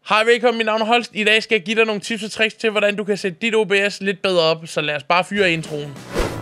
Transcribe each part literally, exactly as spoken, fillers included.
Hej, velkommen, mit navn er Holst. I dag skal jeg give dig nogle tips og tricks til, hvordan du kan sætte dit O B S lidt bedre op, så lad os bare fyre introen.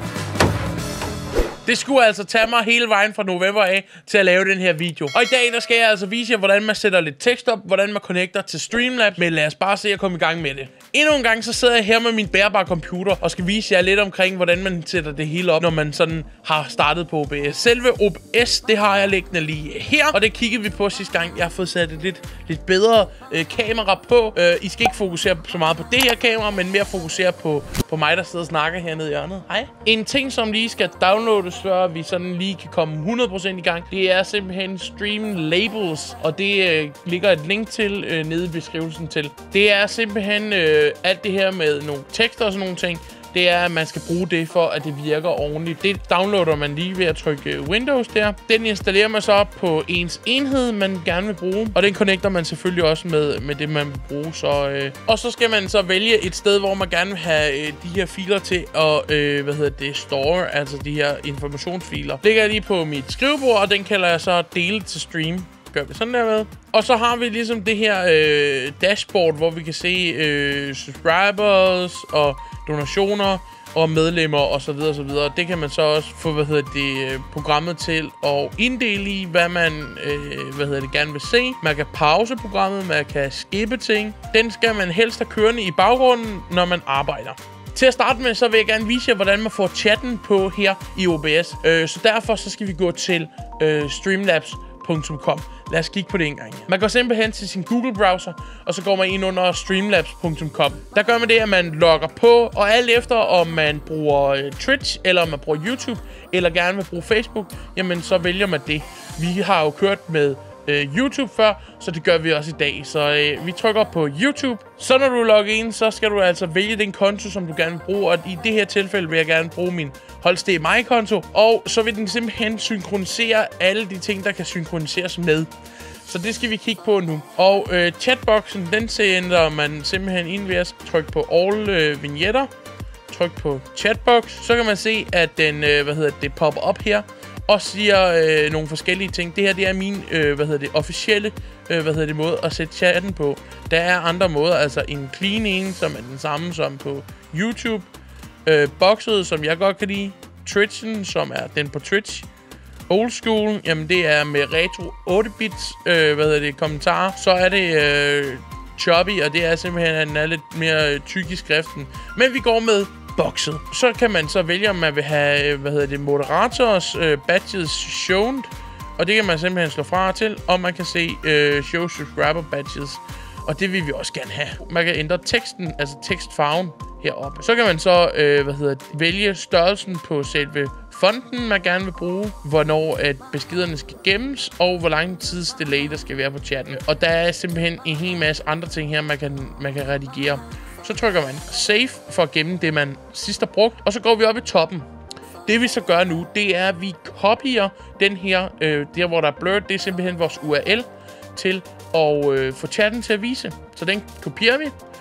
Det skulle altså tage mig hele vejen fra november af til at lave den her video. Og i dag der skal jeg altså vise jer, hvordan man sætter lidt tekst op, hvordan man connecter til Streamlabs. Men lad os bare se at komme i gang med det. Endnu en gang så sidder jeg her med min bærbare computer og skal vise jer lidt omkring, hvordan man sætter det hele op, når man sådan har startet på O B S. Selve O B S, det har jeg liggende lige her, og det kiggede vi på sidste gang. Jeg har fået sat et lidt, lidt bedre øh, kamera på. Øh, I skal ikke fokusere så meget på det her kamera, men mere fokusere på, på mig, der sidder og snakker hernede i hjørnet. Hej. En ting, som lige skal downloades, før vi sådan lige kan komme hundrede procent i gang, det er simpelthen Streamlabs, og det øh, ligger et link til øh, nede i beskrivelsen til. Det er simpelthen øh, alt det her med nogle tekster og sådan nogle ting. Det er, at man skal bruge det, for at det virker ordentligt. Det downloader man lige ved at trykke Windows der. Den installerer man så på ens enhed, man gerne vil bruge. Og den connecter man selvfølgelig også med, med det, man vil bruge. Så, øh. Og så skal man så vælge et sted, hvor man gerne vil have øh, de her filer til at, øh, hvad hedder det, store, altså de her informationsfiler. Ligger jeg lige på mit skrivebord, og den kalder jeg så dele til stream. Gør vi sådan der med. Og så har vi ligesom det her øh, dashboard, hvor vi kan se øh, subscribers og donationer og medlemmer og så videre og så videre. Det kan man så også få, hvad hedder det, øh, programmet til at inddele i, hvad man øh, hvad hedder det, gerne vil se. Man kan pause programmet, man kan skippe ting. Den skal man helst have kørende i baggrunden, når man arbejder. Til at starte med, så vil jeg gerne vise jer, hvordan man får chatten på her i O B S. Øh, så derfor så skal vi gå til øh, streamlabs punktum com. Lad os kigge på det en gang. Man går simpelthen til sin Google-browser, og så går man ind under streamlabs punktum com. Der gør man det, at man logger på, og alt efter om man bruger øh, Twitch, eller om man bruger YouTube, eller gerne vil bruge Facebook, jamen så vælger man det. Vi har jo kørt med øh, YouTube før, så det gør vi også i dag. Så øh, vi trykker på YouTube. Så når du logger ind, så skal du altså vælge den konto, som du gerne vil bruge. Og i det her tilfælde vil jeg gerne bruge min Holst D mig-konto. Og så vil den simpelthen synkronisere alle de ting, der kan synkroniseres med. Så det skal vi kigge på nu. Og øh, chatboxen, den sender man simpelthen ind ved at trykke på all øh, vignetter. Tryk på chatbox. Så kan man se, at den øh, hvad hedder det, popper op her og siger øh, nogle forskellige ting. Det her, det er min øh, hvad hedder det, officielle øh, hvad hedder det, måde at sætte chatten på. Der er andre måder, altså en clean en, som er den samme som på YouTube. Øh, boxet, som jeg godt kan lide. Twitchen, som er den på Twitch. Old school, jamen det er med retro otte bits, øh, hvad hedder det, kommentarer. Så er det øh, choppy, og det er simpelthen, at den er lidt mere øh, tyk i skriften. Men vi går med boxet. Så kan man så vælge, om man vil have, hvad hedder det, moderators øh, badges shown. Og det kan man simpelthen slå fra til, og man kan se øh, show subscriber badges. Og det vil vi også gerne have. Man kan ændre teksten, altså tekstfarven heroppe. Så kan man så øh, hvad hedder det, vælge størrelsen på selve fonten, man gerne vil bruge, hvornår at beskederne skal gemmes, og hvor lang tids delay der skal være på chatten. Og der er simpelthen en hel masse andre ting her, man kan, man kan redigere. Så trykker man save for at gemme det, man sidst har brugt, og så går vi op i toppen. Det vi så gør nu, det er, at vi kopierer den her, øh, der hvor der er blurred, det er simpelthen vores U R L til at øh, få chatten til at vise. Så den kopierer vi.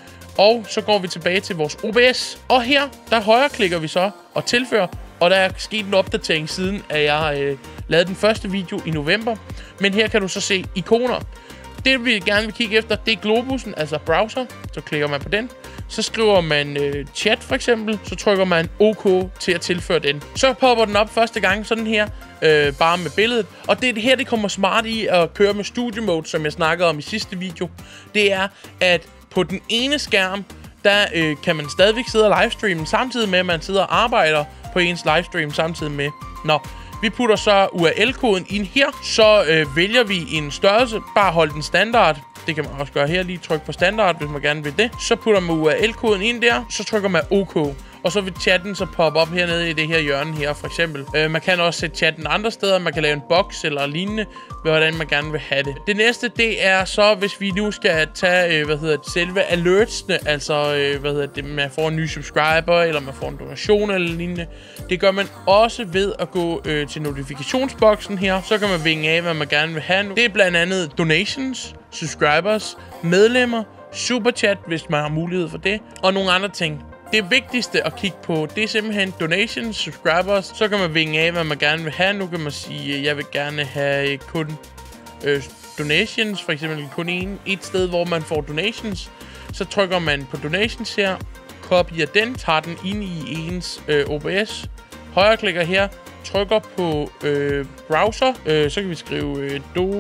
Og så går vi tilbage til vores O B S. Og her, der højreklikker vi så og tilføjer. Og der er sket en opdatering siden, at jeg øh, lavede den første video i november. Men her kan du så se ikoner. Det vi gerne vil kigge efter, det er globussen, altså browser. Så klikker man på den. Så skriver man øh, chat for eksempel. Så trykker man OK til at tilføre den. Så popper den op første gang sådan her. Øh, bare med billedet. Og det her, det kommer smart i at køre med studio mode, som jeg snakkede om i sidste video. Det er, at på den ene skærm, der øh, kan man stadigvæk sidde og livestreame, samtidig med, at man sidder og arbejder på ens livestream samtidig med. Nå, vi putter så U R L-koden ind her, så øh, vælger vi en størrelse, bare hold den standard. Det kan man også gøre her, lige tryk på standard, hvis man gerne vil det. Så putter man U R L-koden ind der, så trykker man OK. Og så vil chatten så poppe op hernede i det her hjørne her, for eksempel. Øh, man kan også sætte chatten andre steder. Man kan lave en box eller lignende, hvordan man gerne vil have det. Det næste, det er så, hvis vi nu skal tage, øh, hvad hedder det, selve alertsene. Altså, øh, hvad hedder det, man får en ny subscriber, eller man får en donation eller lignende. Det gør man også ved at gå øh, til notifikationsboksen her. Så kan man vinge af, hvad man gerne vil have nu. Det er blandt andet donations, subscribers, medlemmer, superchat, hvis man har mulighed for det, og nogle andre ting. Det vigtigste at kigge på, det er simpelthen donations, subscribers. Så kan man vinge af, hvad man gerne vil have. Nu kan man sige, at jeg vil gerne have kun øh, donations, for eksempel kun en, et sted, hvor man får donations. Så trykker man på donations her, kopierer den, tager den ind i ens øh, O B S, højreklikker her, trykker på øh, browser, øh, så kan vi skrive øh,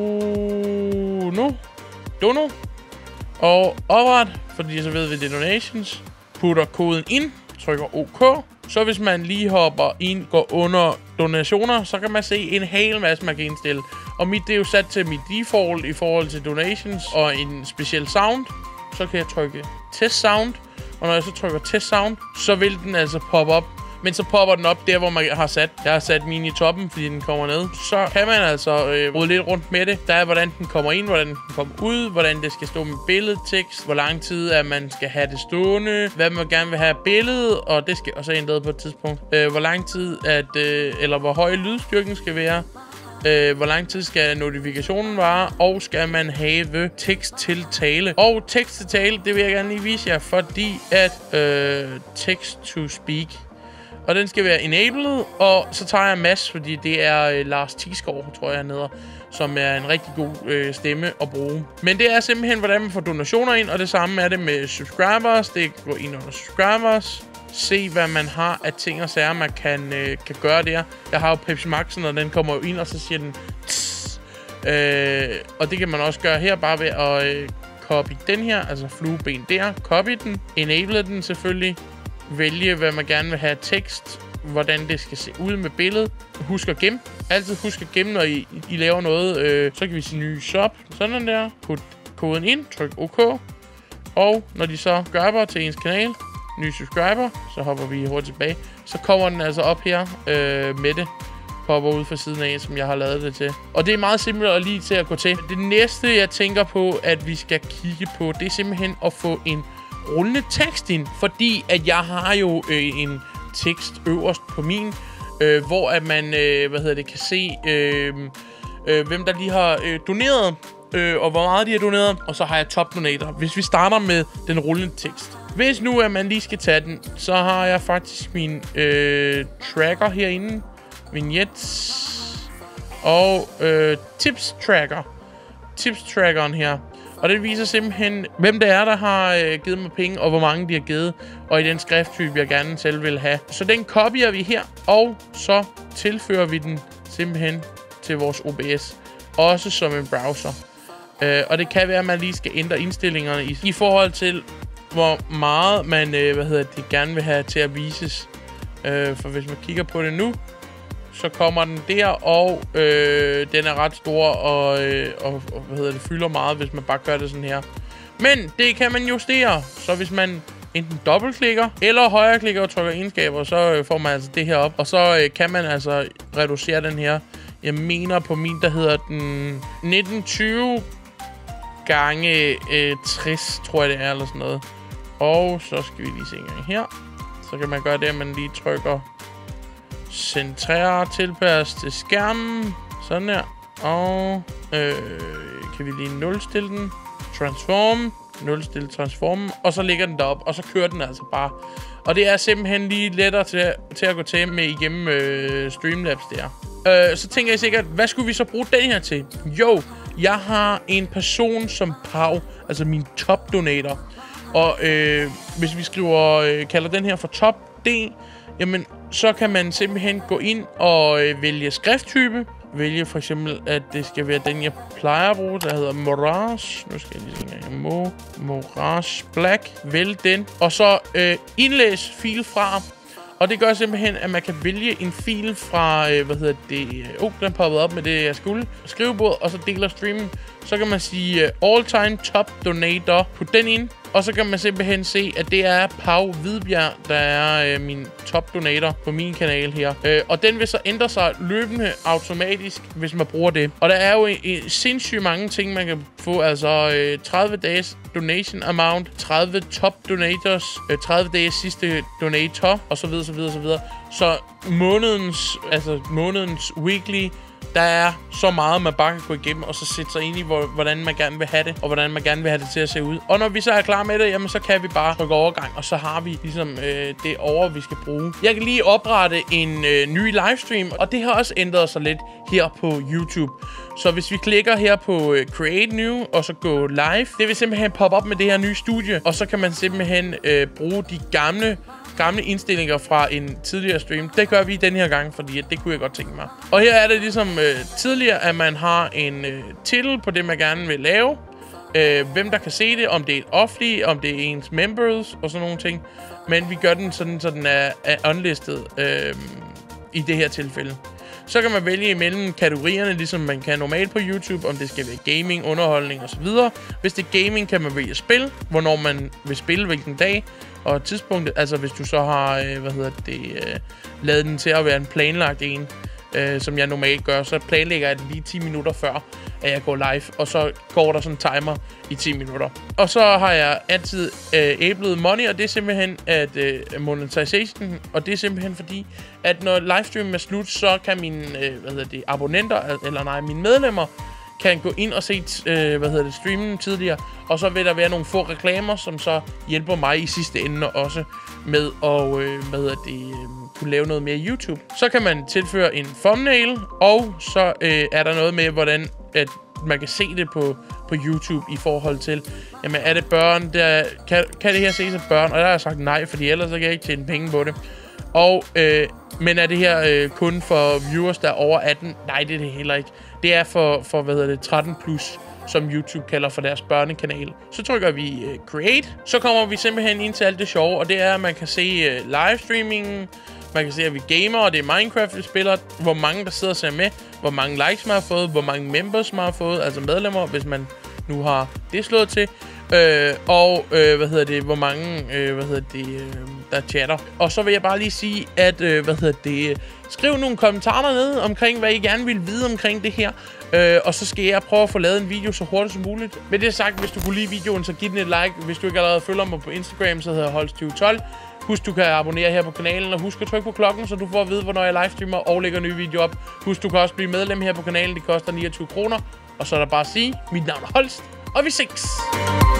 dono, dono, og opret, fordi så ved vi, det er donations, putter koden ind, trykker OK. Så hvis man lige hopper ind, går under donationer, så kan man se en hel masse, man kan indstille. Og mit, det er jo sat til mit default i forhold til donations og en speciel sound. Så kan jeg trykke test sound, og når jeg så trykker test sound, så vil den altså poppe op. Men så popper den op der, hvor man har sat. Jeg har sat min i toppen, fordi den kommer ned. Så kan man altså øh, rode lidt rundt med det. Der er, hvordan den kommer ind, hvordan den kommer ud, hvordan det skal stå med billedtekst, hvor lang tid at man skal have det stående, hvad man gerne vil have billedet, og det skal også ændret på et tidspunkt. Øh, hvor lang tid, at, øh, eller hvor høj lydstyrken skal være. Øh, hvor lang tid skal notifikationen vare, og skal man have tekst til tale. Og tekst til tale, det vil jeg gerne lige vise jer, fordi at øh, text to speak, og den skal være enabled, og så tager jeg Mads, fordi det er øh, Lars Thiesgaard, tror jeg, han hedder, som er en rigtig god øh, stemme at bruge. Men det er simpelthen, hvordan man får donationer ind, og det samme er det med subscribers. Det går ind under subscribers. Se, hvad man har af ting og sager, man kan, øh, kan gøre der. Jeg har jo Pepsi Max'en, og den kommer jo ind, og så siger den tss. Øh, og det kan man også gøre her, bare ved at øh, copy den her, altså flueben der. Copy den, enable den selvfølgelig. Vælge, hvad man gerne vil have tekst, hvordan det skal se ud med billedet. Husk at gemme. Altid husk at gemme, når I, I laver noget. Øh, så kan vi sige ny shop. Sådan der. Put koden ind. Tryk OK. Og når de så gør til ens kanal, ny subscriber, så hopper vi hurtigt tilbage. Så kommer den altså op her øh, med det. Popper ud fra siden af, som jeg har lavet det til. Og det er meget simpelt og lige til at gå til. Det næste, jeg tænker på, at vi skal kigge på, det er simpelthen at få en rullende tekst ind, fordi at jeg har jo øh, en tekst øverst på min, øh, hvor at man øh, hvad hedder det, kan se, øh, øh, hvem der lige har øh, doneret, øh, og hvor meget de har doneret, og så har jeg top donator. Hvis vi starter med den rullende tekst. Hvis nu at man lige skal tage den, så har jeg faktisk min øh, tracker herinde, vignettes og øh, tips tracker, tips trackeren her. Og det viser simpelthen, hvem det er, der har øh, givet mig penge, og hvor mange de har givet, og i den skrifttype, jeg gerne selv vil have. Så den kopierer vi her, og så tilfører vi den simpelthen til vores O B S, også som en browser. Øh, og det kan være, at man lige skal ændre indstillingerne i, i forhold til, hvor meget man øh, hvad hedder det, gerne vil have til at vises. Øh, for hvis man kigger på det nu, så kommer den der, og øh, den er ret stor, og, øh, og, og hvad hedder det, fylder meget, hvis man bare gør det sådan her. Men det kan man justere, så hvis man enten dobbeltklikker, eller højreklikker og trykker egenskaber, så øh, får man altså det her op. Og så øh, kan man altså reducere den her. Jeg mener på min, der hedder den nitten tyve gange øh, tres, tror jeg det er, eller sådan noget. Og så skal vi lige se en gang her. Så kan man gøre det, at man lige trykker centrere, tilpas til skærmen. Sådan her. Og øh, kan vi lige nulstille den. Transform. Nulstille transformen. Og så ligger den derop. Og så kører den altså bare. Og det er simpelthen lige lettere til, til at gå til med igennem øh, Streamlabs der. Øh, så tænker jeg sikkert, hvad skulle vi så bruge den her til? Jo, jeg har en person som Pau. Altså min top donator. Og øh, hvis vi skriver, øh, kalder den her for top D, jamen så kan man simpelthen gå ind og øh, vælge skrifttype. Vælge for eksempel, at det skal være den, jeg plejer at bruge, der hedder Mirage. Nu skal jeg lige se en gang. Mo, Mirage Black. Vælg den. Og så øh, indlæs fil fra. Og det gør simpelthen, at man kan vælge en fil fra, øh, hvad hedder det, åh, oh, den poppede op med det, jeg skulle. Skrivebord, og så deler streamen. Så kan man sige uh, all time top donator. Put den ind. Og så kan man simpelthen se, at det er Pau Hvidbjerg, der er øh, min top donator på min kanal her. Øh, og den vil så ændre sig løbende automatisk, hvis man bruger det. Og der er jo en, en sindssygt mange ting, man kan få. Altså øh, tredive dages donation amount, tredive top donators, øh, tredive dages sidste donator, og så videre, så videre, så videre. Så månedens, altså månedens weekly Der er så meget, man bare kan gå igennem, og så sætte sig ind i, hvordan man gerne vil have det, og hvordan man gerne vil have det til at se ud. Og når vi så er klar med det, jamen så kan vi bare trykke overgang, og så har vi ligesom øh, det over, vi skal bruge. Jeg kan lige oprette en øh, ny livestream, og det har også ændret sig lidt her på YouTube. Så hvis vi klikker her på øh, Create New, og så gå live, det vil simpelthen poppe op med det her nye studie, og så kan man simpelthen øh, bruge de gamle gamle indstillinger fra en tidligere stream. Det gør vi den her gang, fordi det kunne jeg godt tænke mig. Og her er det ligesom øh, tidligere, at man har en øh, titel på det, man gerne vil lave. Øh, hvem der kan se det, om det er offentligt, om det er ens members og sådan nogle ting. Men vi gør den sådan, så den er, er unlisted øh, i det her tilfælde. Så kan man vælge imellem kategorierne, ligesom man kan normalt på YouTube, om det skal være gaming, underholdning osv. Hvis det er gaming, kan man vælge spil, hvornår man vil spille, hvilken dag og tidspunktet. Altså hvis du så har, øh, hvad hedder det, øh, lavet den til at være en planlagt en, øh, som jeg normalt gør, så planlægger jeg det lige ti minutter før, at jeg går live, og så går der sådan en timer i ti minutter. Og så har jeg altid øh, æblet money, og det er simpelthen at øh, monetization, og det er simpelthen fordi, at når livestreamen er slut, så kan mine øh, hvad hedder det, abonnenter, eller nej, mine medlemmer, kan gå ind og se øh, hvad hedder det, streamen tidligere, og så vil der være nogle få reklamer, som så hjælper mig i sidste ende også med at øh, hvad hedder det, øh, kunne lave noget mere YouTube. Så kan man tilføre en thumbnail, og så øh, er der noget med, hvordan at man kan se det på, på YouTube i forhold til, jamen er det børn, der, kan, kan det her ses af børn? Og der har jeg sagt nej, fordi ellers så kan jeg ikke tjene penge på det. Og, øh, men er det her øh, kun for viewers, der er over atten? Nej, det er det heller ikke. Det er for, for hvad hedder det, tretten plus, som YouTube kalder for deres børnekanal. Så trykker vi øh, Create. Så kommer vi simpelthen ind til alt det sjove, og det er, at man kan se øh, livestreamingen. Man kan se, at vi gamer, og det er Minecraft, vi spiller. Hvor mange, der sidder og ser med. Hvor mange likes man har fået. Hvor mange members man har fået. Altså medlemmer, hvis man nu har det slået til. Øh, og øh, hvad hedder det, hvor mange øh, hvad hedder det, øh, der chatter. Og så vil jeg bare lige sige, at øh, hvad hedder det, skriv nogle kommentarer ned omkring, hvad I gerne vil vide omkring det her. Øh, og så skal jeg prøve at få lavet en video så hurtigt som muligt. Med det sagt, hvis du kunne lide videoen, så giv den et like. Hvis du ikke allerede følger mig på Instagram, så hedder Holst tyve tolv. Husk, du kan abonnere her på kanalen, og husk at trykke på klokken, så du får at vide, hvornår jeg livestreamer og lægger nye videoer op. Husk, du kan også blive medlem her på kanalen. Det koster niogtyve kroner. Og så er der bare at sige, mit navn er Holst, og vi ses!